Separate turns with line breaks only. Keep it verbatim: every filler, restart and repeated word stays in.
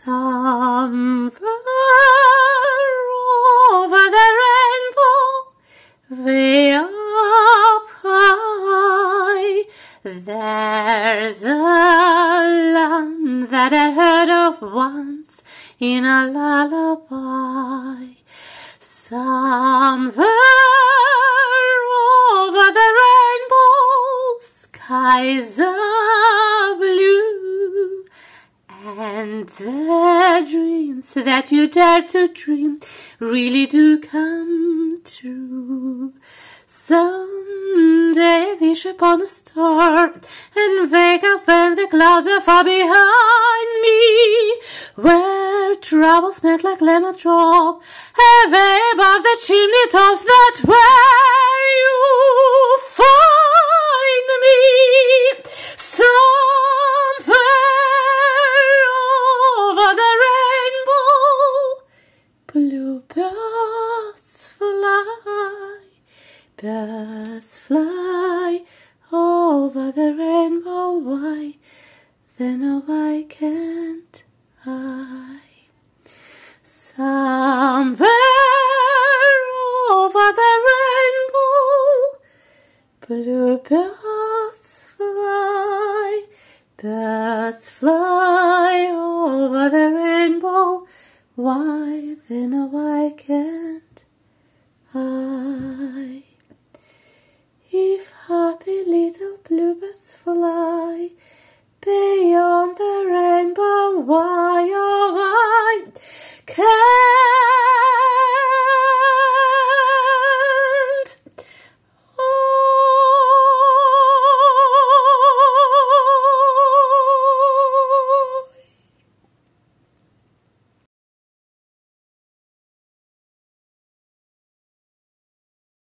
Somewhere over the rainbow, way up high, there's a land that I heard of once in a lullaby. Somewhere over the rainbow, skies are blue, and the dreams that you dare to dream really do come true. Someday wish upon a star and wake up when the clouds are far behind me, where troubles melt like lemon drop away above the chimney tops. That's where you find me. Somewhere over the rainbow, bluebirds fly. Birds fly over the rainbow. Why, then oh, why can't I? Somewhere over the rainbow, bluebirds fly. Birds fly